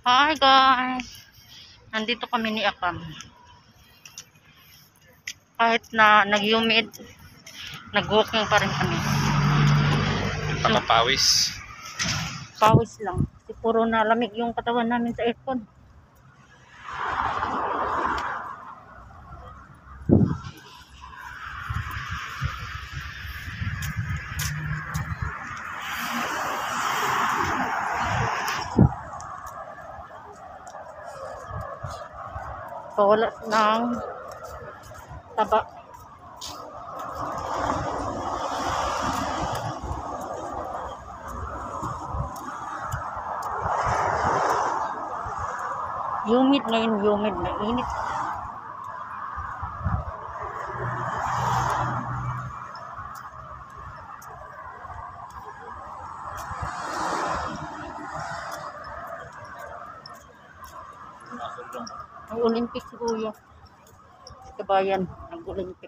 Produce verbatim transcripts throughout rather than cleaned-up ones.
Hi guys! Nandito kami ni Akam. Kahit na nag-humid, nag-walking pa rin kami. Nakapawis. Pawis lang. Kasi puro na lamig yung katawan namin sa aircon. Pawala ng taba. Humid ngayon, humid na init. Ang Olympic si Kuya. Sa Kabayan, nag-Olympic.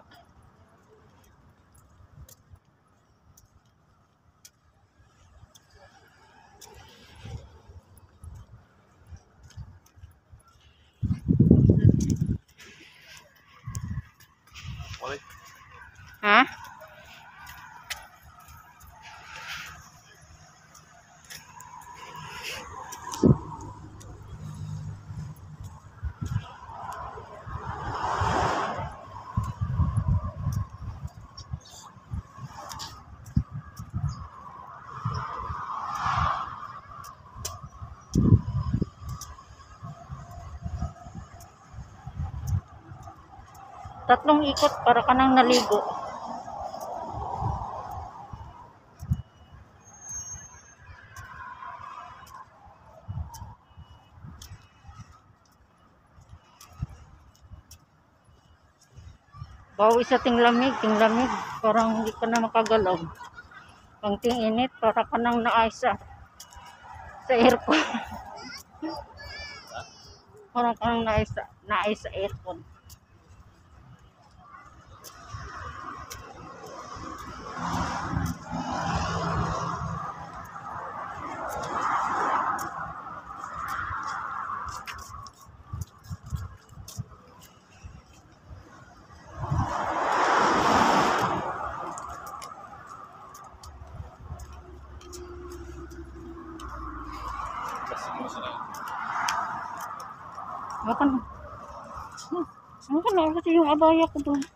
Okay. Ha? Tatlong ikot para ka nang naligo. Bawi sa tinglamig, tinglamig. Parang hindi ka na makagalaw. Ang ting-init, para ka nang naaysa sa aircon. Parang ka nang naaysa, naaysa sa aircon. Baka na. Baka na kasi yung abaya ko doon.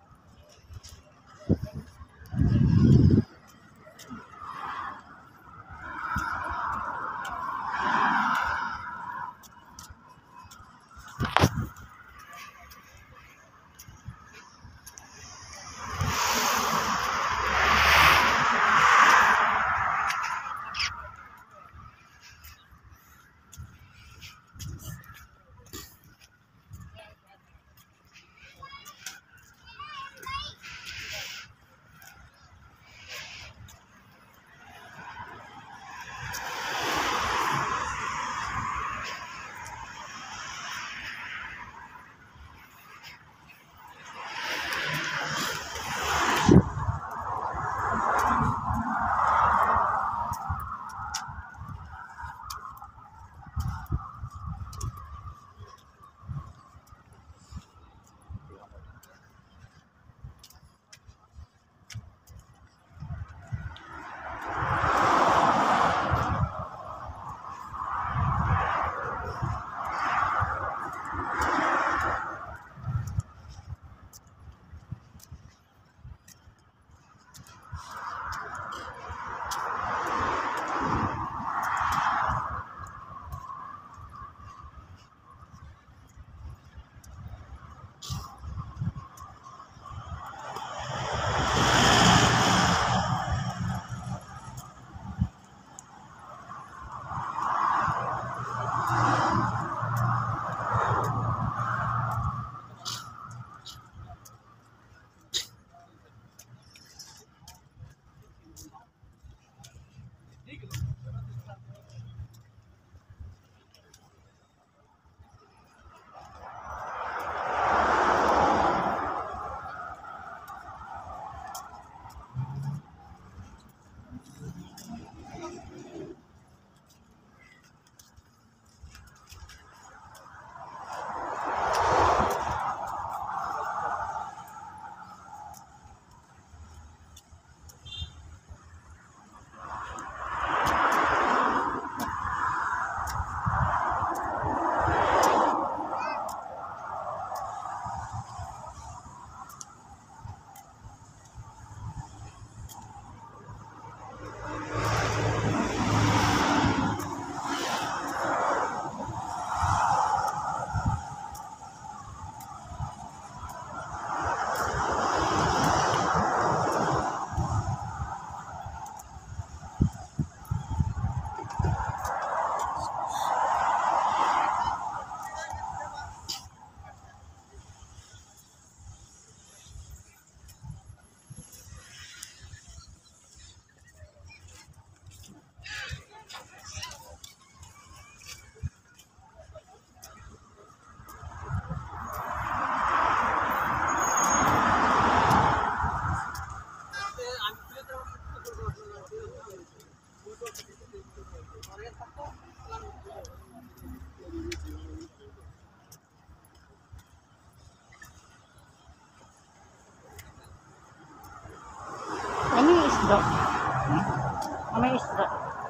Ano yung isda? Ano yung isda?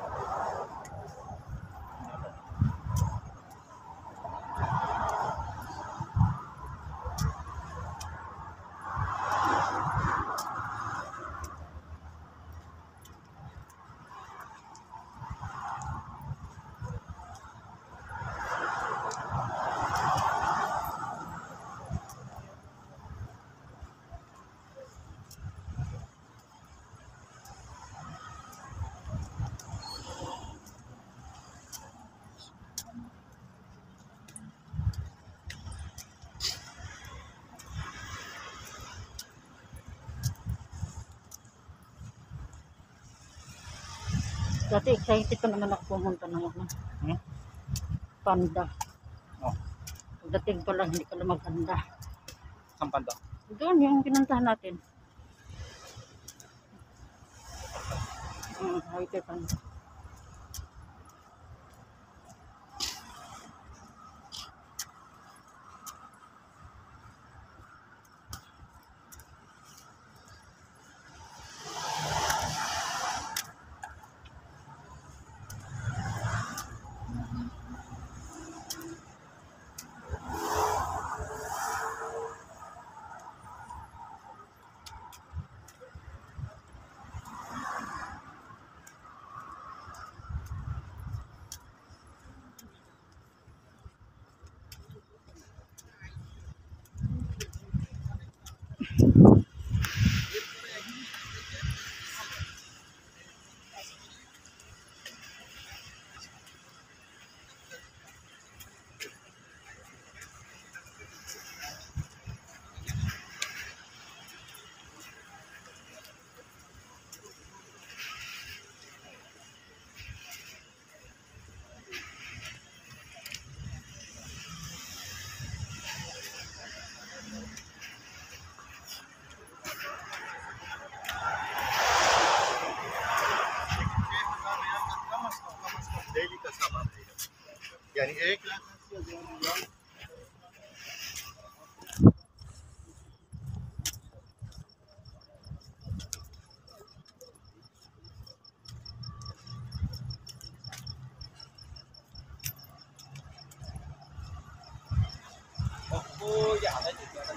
Dati excited pa naman ako pumunta ng ano, Hmm? Panda. Oh. Pagdating pa lang, hindi pala maganda. Saan Panda? Doon yung pinuntahan natin. Hmm, highway Panda. Daily का सामान है यानी एक lakh Oh, dạ đấy.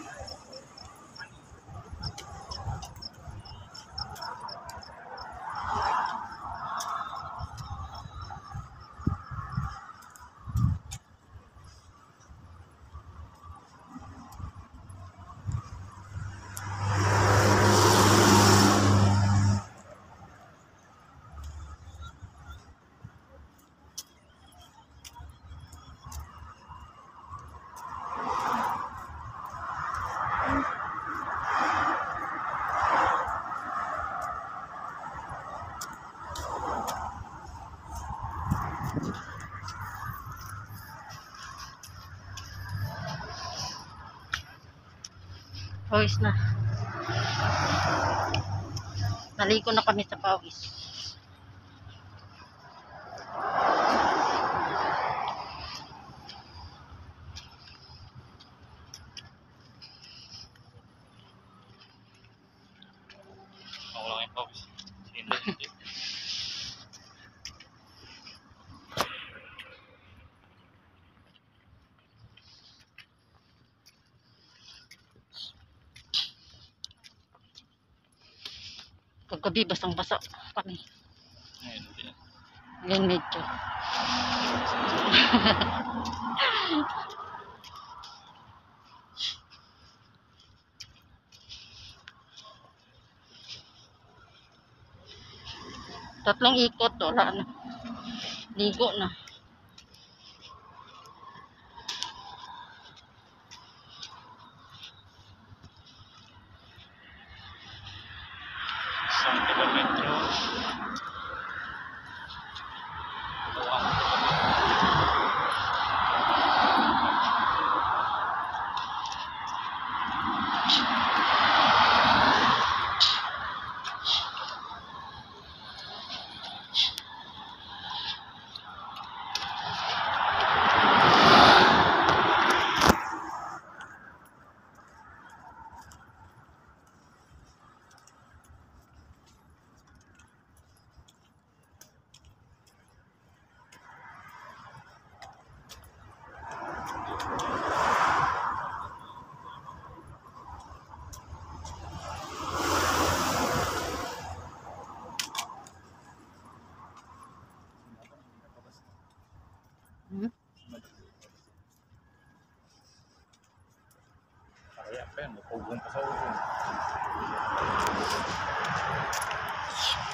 Pawis na. Naliko na kami sa pawis. Ako lang yung pawis. Hindi, hindi. Kagabi basang basa kami. Ngayon, hindi. Ngayon medyo. Tatlong ikot, wala na. Ligo na. Isang kilometro. Dalawang kilometro. Kaya pa yan, mapugong pa sa ulo.